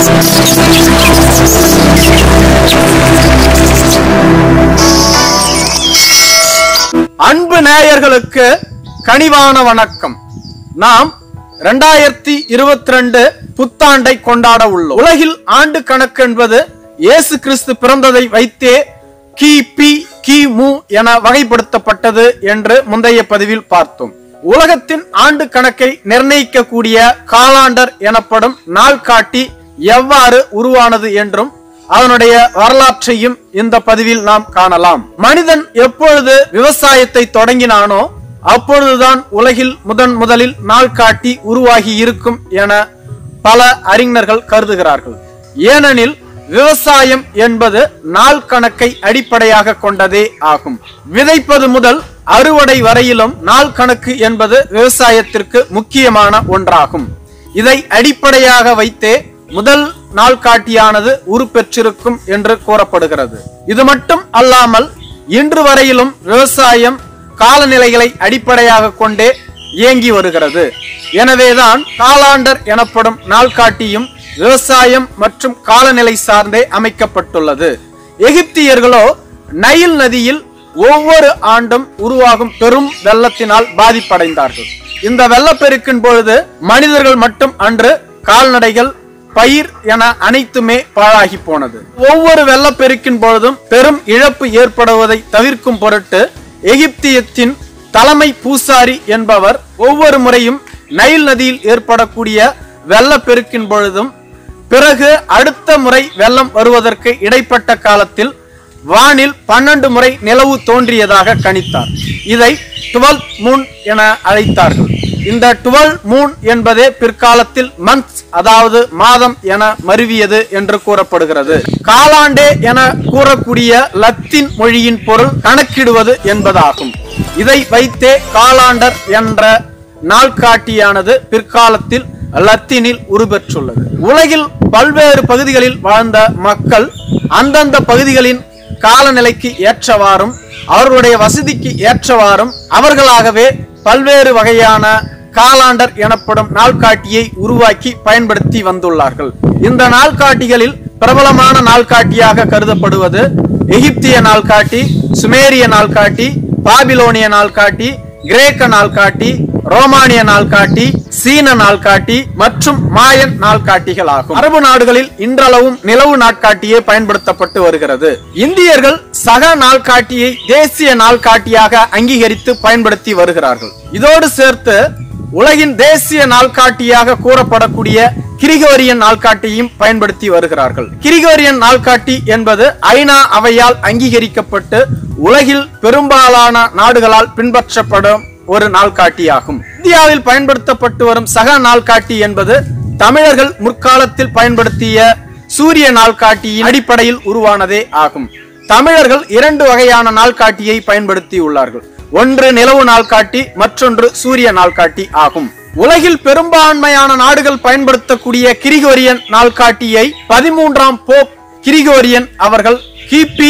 அன்பு நேயர்களுக்கு கனிவான வணக்கம். நாம் 2022 புத்தாண்டை கொண்டாட உள்ளோம். உலகில் ஆண்டு கணக்கு என்பது இயேசு கிறிஸ்து பிறந்ததை வைத்தே கிபி கிமு என வகைப்படுத்தப்பட்டது என்று முந்தைய பதிவில் பார்த்தோம். உலகத்தின் ஆண்டு கணக்கை நிர்ணயிக்கக்கூடிய காலாண்டர் எனப்படும் நாள்காட்டி எவ்வாறு உருவானது என்றும் அதனுடைய வரலாற்றையும் இந்த பதிவில் நாம் காணலாம். மனிதன் எப்பொழுது விவசாயத்தை தொடங்கினானோ அப்பொழுதுதான் உலகில் முதலில் நாள்காட்டி உருவாகி இருக்கும் என பல அறிஞர்கள் கருதுகிறார்கள். ஏனெனில் விவசாயம் என்பது நாள் கணக்கை அடிப்படையாக கொண்டதே ஆகும். விதைப்பது முதல் அறுவடை வரையிலும் நாள் கணக்கு என்பது விவசாயத்திற்கு முக்கியமான ஒன்றாகும். இதை அடிப்படையாக வைத்தே முதல் நாள்காட்டியானது உருப்பெற்றிருக்கும் என்று கூறப்படுகிறது. இது மட்டும் அல்லாமல் இன்று வரையிலும் விவசாயம் காலநிலைகளை அடிப்படையாக கொண்டே இயங்கி வருகிறது. எனவேதான் காலாண்டர் எனப்படும் நாள்காட்டியும் விவசாயம் மற்றும் காலநிலை சார்ந்தே அமைக்கப்பட்டுள்ளது. எகிப்தியர்களோ நைல் நதியில் ஒவ்வொரு ஆண்டும் உருவாகும் பெரும் வெள்ளத்தினால் பாதிப்படைந்தார்கள். இந்த வெள்ளப்பெருக்கின் பொழுது மனிதர்கள் மட்டும் அன்று கால்நடைகள், பயிர் என அனைத்துமே பாழாகி போனது. ஒவ்வொரு வெள்ளப்பெருக்கின் பொழுதும் பெரும் இழப்பு ஏற்படுவதை தவிர்க்கும் பொருட்டு எகிப்தியத்தின் தலைமை பூசாரி என்பவர் ஒவ்வொரு முறையும் நைல் நதியில் ஏற்படக்கூடிய வெள்ளப்பெருக்கின் பொழுதும் பிறகு அடுத்த முறை வெள்ளம் வருவதற்கு இடைப்பட்ட காலத்தில் வானில் 12 முறை நிலவு தோன்றியதாக கணித்தார். இதை 12th மூன் என அழைத்தார்கள். இந்த 12 மூன் என்பதே பிற்காலத்தில் மந்த்ஸ், அதாவது மாதம் என மருவியது என்று கூறப்படுகிறது. காலாண்டே என கூறக்கூடிய லத்தீன் மொழியின் பொருள் கணக்கிடுவது என்பதாகும். இதை வைத்தே காலாண்டர் என்ற நாள்காட்டியானது பிற்காலத்தில் லத்தீனில் உருப்பெற்றுள்ளது. உலகில் பல்வேறு பகுதிகளில் வாழ்ந்த மக்கள் அந்தந்த பகுதிகளின் காலநிலைக்கு ஏற்றவாறும் அவர்களுடைய வசதிக்கு ஏற்றவாறும் அவர்களாகவே பல்வேறு வகையான காலாண்டர் எனப்படும் நாள்காட்டியை உருவாக்கி பயன்படுத்தி வந்துள்ளார்கள். இந்த நாள்காட்டிகளில் பிரபலமான நாள்காட்டியாக கருதப்படுவது எகிப்திய நாள்காட்டி, சுமேரிய நாள்காட்டி, பாபிலோனிய நாள்காட்டி, கிரேக்க நாள்காட்டி, ரோமானிய நாள்காட்டி, சீன நாள்காட்டி மற்றும் மாயன் நாள்காட்டிகள் ஆகும். அரபு நாடுகளில் இன்றளவும் நிலவு நாட்காட்டியே பயன்படுத்தப்பட்டு வருகிறது. இந்தியர்கள் சக நாள்காட்டியை தேசிய நாள்காட்டியாக அங்கீகரித்து பயன்படுத்தி வருகிறார்கள். இதோடு சேர்த்து உலகின் தேசிய நாள்காட்டியாக கூறப்படக்கூடிய கிரிகோரியன் நாள்காட்டியையும் பயன்படுத்தி வருகிறார்கள். கிரிகோரியன் நாள்காட்டி என்பது ஐநா அவையால் அங்கீகரிக்கப்பட்டு உலகில் பெரும்பாலான நாடுகளால் பின்பற்றப்படும் ஒரு நாள்காட்டியாகும். இந்தியாவில் பயன்படுத்தப்பட்டு வரும் சக நாள்காட்டி என்பது தமிழர்கள் முற்காலத்தில் பயன்படுத்திய சூரிய நாள்காட்டியின் அடிப்படையில் உருவானதே ஆகும். தமிழர்கள் 2 வகையான நாள்காட்டியை பயன்படுத்தி உள்ளார்கள். ஒன்று நிலவு நாள்காட்டி, மற்றொன்று சூரிய நாள்காட்டி ஆகும். உலகில் பெரும்பான்மையான நாடுகள் பயன்படுத்தக்கூடிய கிரிகோரியன் நாள்காட்டியை 13ஆம் போப் கிரிகோரியன் அவர்கள் கிபி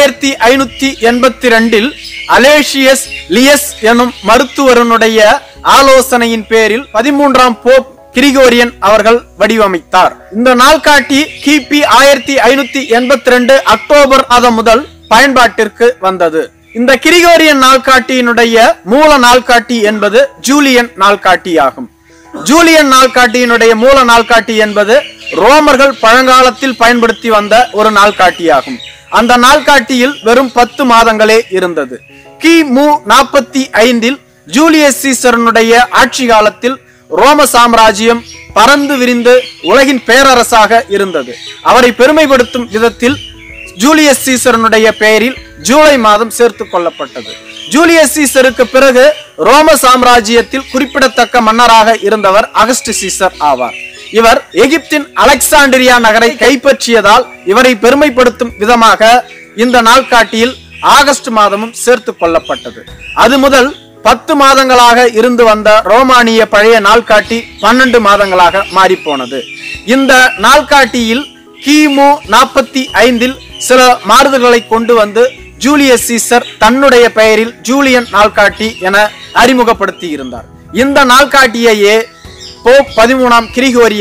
1582 அலேசியஸ் லியஸ் எனும் மருத்துவருடைய ஆலோசனையின் பேரில் 13ஆம் போப் கிரிகோரியன் அவர்கள் வடிவமைத்தார். இந்த நாள்காட்டி கிபி 1582 அக்டோபர் மாதம் முதல் பயன்பாட்டிற்கு வந்தது. இந்த கிரிகோரியன் நாள்காட்டியினுடைய மூல நாள்காட்டி என்பது ஜூலியன் நாள்காட்டி ஆகும். ஜூலியன் நாள்காட்டியினுடைய மூல நாள்காட்டி என்பது ரோமர்கள் பழங்காலத்தில் பயன்படுத்தி வந்த ஒரு நாள்காட்டியாகும். அந்த நாள்காட்டியில் வெறும் 10 மாதங்களே இருந்தது. கிமு 45 ஜூலியஸ் சீசரனுடைய ஆட்சி காலத்தில் ரோம சாம்ராஜ்யம் பறந்து விரிந்து உலகின் பேரரசாக இருந்தது. அவரை பெருமைப்படுத்தும் விதத்தில் ஜூலியஸ் சீசரனுடைய பெயரில் ஜூலை மாதம் சேர்த்துக் கொள்ளப்பட்டது. ஜூலியஸ் சீசருக்கு பிறகு ரோம சாம்ராஜ்யத்தில் குறிப்பிடத்தக்க மன்னராக இருந்தவர் அகஸ்ட் சீசர் ஆவார். இவர் எகிப்தின் அலெக்சாண்டிரியா நகரை கைப்பற்றியதால் இவரை பெருமைப்படுத்தும் விதமாக இந்த நாள்காட்டியில் ஆகஸ்ட் மாதமும் சேர்த்துக் கொள்ளப்பட்டது. அது முதல் 10 மாதங்களாக இருந்து வந்த ரோமானிய பழைய நாள்காட்டி 12 மாதங்களாக மாறிப்போனது. இந்த நாள்காட்டியில் கிமு 45 சில மாறுதல்களை கொண்டு வந்து ஜூலியஸ் சீசர் தன்னுடைய பெயரில் ஜூலியன் நாள்காட்டி என அறிமுகப்படுத்தி இருந்தார். இந்த நாள்காட்டியையே போப் 13ஆம் கிரிகோரியனும்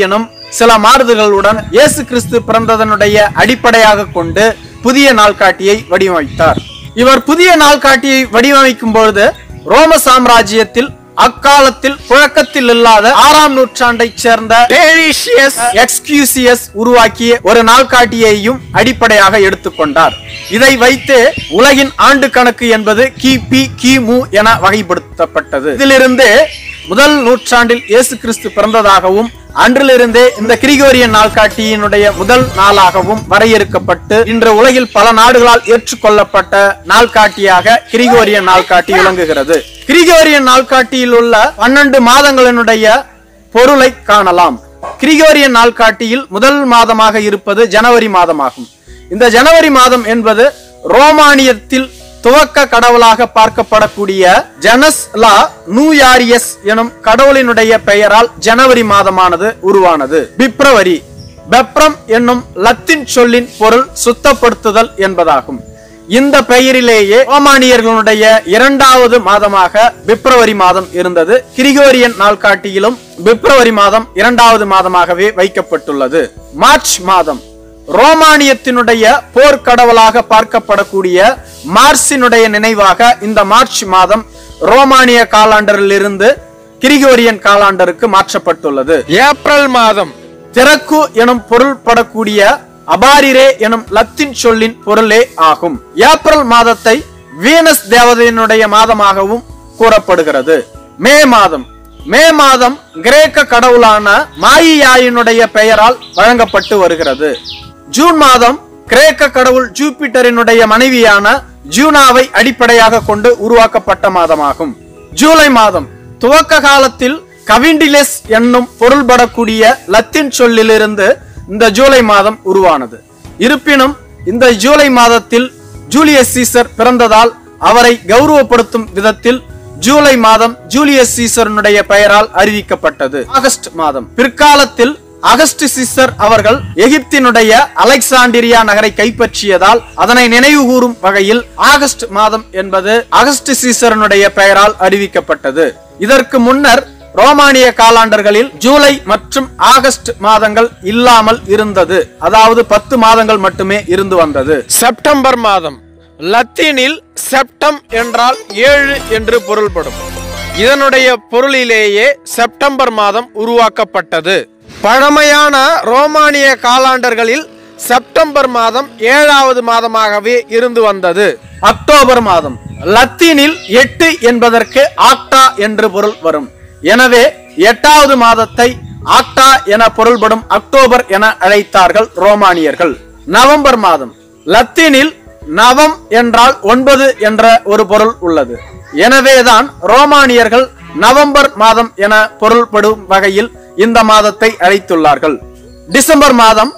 சில மாறுதல்களுடன் இயேசு கிறிஸ்து பிறந்ததனுடைய அடிப்படையாக கொண்டு புதிய நாள்காட்டியை வடிவமைத்தார். இவர் புதிய நாள்காட்டியை வடிவமைக்கும் பொழுது ரோம சாம்ராஜ்யத்தில் அக்காலத்தில் புழக்கத்தில் இல்லாத 6ஆம் நூற்றாண்டைச் சேர்ந்த டேரிஷியஸ் எக்ஸ்கியூசியஸ் உருவாக்கிய ஒரு நாள்காட்டியையும் அடிப்படையாக எடுத்துக்கொண்டார். இதை வைத்து உலகின் ஆண்டு கணக்கு என்பது கிபி கிமு என வகைப்படுத்தப்பட்டது. இதிலிருந்து முதல் நூற்றாண்டில் இயேசு கிறிஸ்து பிறந்ததாகவும் அன்றிலிருந்தே இந்த கிரிகோரியன் நாள்காட்டியினுடைய முதல் நாளாகவும் வரையறுக்கப்பட்டு இன்று உலகில் பல நாடுகளால் ஏற்றுக்கொள்ளப்பட்ட நாள்காட்டியாக கிரிகோரியன் நாள்காட்டி விளங்குகிறது. கிரிகோரியன் நாள்காட்டியில் உள்ள 12 மாதங்களினுடைய பொருளை காணலாம். கிரிகோரியன் நாள்காட்டியில் முதல் மாதமாக இருப்பது ஜனவரி மாதமாகும். இந்த ஜனவரி மாதம் என்பது ரோமானியத்தில் துவக்க கடவுளாக பார்க்கப்படக்கூடிய ஜனஸ் லா நூயாரியஸ் எனும் கடவுளினுடைய பெயரால் ஜனவரி மாதமானது உருவானது. பிப்ரவரி பெப்ரம் என்னும் லத்தீன் சொல்லின் பொருள் சுத்தப்படுத்துதல் என்பதாகும். இந்த பெயரிலேயே ரோமானியர்களுடைய 2வது மாதமாக பிப்ரவரி மாதம் இருந்தது. கிரிகோரியன் நாள்காட்டியிலும் பிப்ரவரி மாதம் 2வது மாதமாகவே வைக்கப்பட்டுள்ளது. மார்ச் மாதம் ரோமானியத்தினுடைய போர்க்கடவுளாக பார்க்கப்படக்கூடிய மார்சினுடைய நினைவாக இந்த மார்ச் மாதம் ரோமானிய காலாண்டரில் இருந்து கிரிகோரியன் காலாண்டருக்கு மாற்றப்பட்டுள்ளது. ஏப்ரல் மாதம் திறக்கு எனும் பொருள்படக்கூடிய அபாரிரே எனும் லத்தீன் சொல்லின் பொருளே ஆகும். ஏப்ரல் மாதத்தை வீனஸ் தேவதையினுடைய மாதமாகவும் கூறப்படுகிறது. மே மாதம் மே மாதம் கிரேக்க கடவுளான மாயியாயினுடைய பெயரால் வழங்கப்பட்டு வருகிறது. ஜூன் மாதம் கிரேக்க கடவுள் ஜூபிட்டரினுடைய மனைவியான ஜூனாவை அடிப்படையாக கொண்டு உருவாக்கப்பட்ட மாதமாகும். ஜூலை மாதம் துவக்க காலத்தில் கவிண்டிலெஸ் என்னும் பொருள்படக்கூடிய லத்தீன் சொல்லிலிருந்து இந்த ஜூலை மாதம் உருவானது. இருப்பினும் இந்த ஜூலை மாதத்தில் ஜூலியஸ் சீசர் பிறந்ததால் அவரை கௌரவப்படுத்தும் விதத்தில் ஜூலை மாதம் ஜூலியஸ் சீசருடைய பெயரால் அறிவிக்கப்பட்டது. ஆகஸ்ட் மாதம் பிற்காலத்தில் அகஸ்ட் சீசர் அவர்கள் எகிப்தினுடைய அலெக்சாண்டிரியா நகரை கைப்பற்றியதால் அதனை நினைவு கூறும் வகையில் ஆகஸ்ட் மாதம் என்பது அகஸ்ட் சீசருடைய பெயரால் அறிவிக்கப்பட்டது. இதற்கு முன்னர் ரோமானிய காலாண்டர்களில் ஜூலை மற்றும் ஆகஸ்ட் மாதங்கள் இல்லாமல் இருந்தது. அதாவது 10 மாதங்கள் மட்டுமே இருந்து வந்தது. செப்டம்பர் மாதம் லத்தீனில் செப்டம் என்றால் 7 என்று பொருள்படும். இதனுடைய பொருளிலேயே செப்டம்பர் மாதம் உருவாக்கப்பட்டது. பழமையான ரோமானிய காலாண்டர்களில் செப்டம்பர் மாதம் 7வது மாதமாகவே இருந்து வந்தது. அக்டோபர் மாதம் லத்தீனில் 8 என்பதற்கு ஆக்டா என்று பொருள் வரும். எனவே 8வது மாதத்தை ஆக்டா என பொருள்படும் அக்டோபர் என அழைத்தார்கள் ரோமானியர்கள். நவம்பர் மாதம் லத்தீனில் நவம் என்றால் 9 என்ற ஒரு பொருள் உள்ளது. எனவேதான் ரோமானியர்கள் நவம்பர் மாதம் என பொருள்படும் வகையில் இந்த மாதத்தை அழைத்துள்ளார்கள். டிசம்பர் மாதம்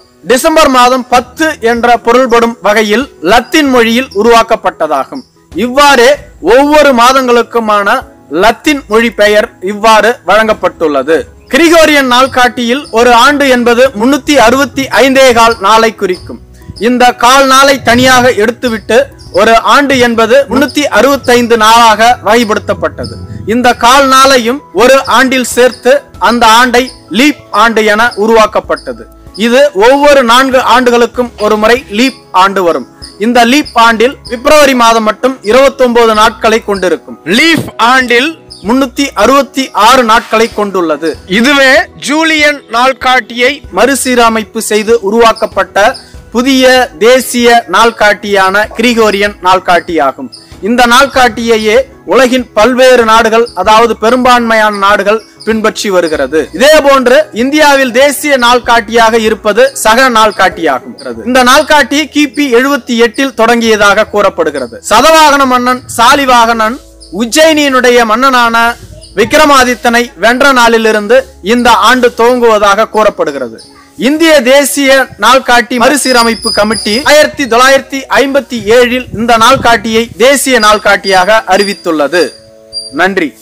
10 என்ற பொருள்படும் வகையில் லத்தீன் மொழியில் உருவாக்கப்பட்டதாகும். இவ்வாறே ஒவ்வொரு மாதங்களுக்குமான லத்தீன் மொழி பெயர் இவ்வாறு வழங்கப்பட்டுள்ளது. கிரிகோரியன் நாள்காட்டியில் ஒரு ஆண்டு என்பது 365 நாளை குறிக்கும். இந்த கால் நாளை தனியாக எடுத்துவிட்டு ஒரு ஆண்டு என்பது 365 நாளாக வகைப்படுத்தப்பட்டது. இந்த கால் நாளையும் ஒரு ஆண்டில் சேர்த்து அந்த ஆண்டை லீப் ஆண்டு என உருவாக்கப்பட்டது. இது ஒவ்வொரு 4 ஆண்டுகளுக்கும் ஒரு முறை லீப் ஆண்டு வரும். இந்த லீப் ஆண்டில் பிப்ரவரி மாதம் மட்டும் 29 நாட்களை கொண்டிருக்கும். லீப் ஆண்டில் 366 நாட்களை கொண்டுள்ளது. இதுவே ஜூலியன் நாள்காட்டியை மறுசீரமைப்பு செய்து உருவாக்கப்பட்ட புதிய தேசிய நாள்காட்டியான கிரிகோரியன் நாள்காட்டியாகும். இந்த நாள்காட்டியையே உலகின் பல்வேறு நாடுகள், அதாவது பெரும்பான்மையான நாடுகள் பின்பற்றி வருகிறது. இதே போன்று இந்தியாவில் தேசிய நாள்காட்டியாக இருப்பது சக நாள்காட்டியாகும். இந்த நாள்காட்டி கிபி 78 தொடங்கியதாக கூறப்படுகிறது. சதவாகன மன்னன் சாலிவாகனன் உஜ்ஜயினியினுடைய மன்னனான விக்ரமாதித்தனை வென்ற நாளிலிருந்து இந்த ஆண்டு துவங்குவதாக கூறப்படுகிறது. இந்திய தேசிய நாள்காட்டி மறுசீரமைப்பு கமிட்டி 1957 இந்த நாள்காட்டியை தேசிய நாள்காட்டியாக அறிவித்துள்ளது. நன்றி.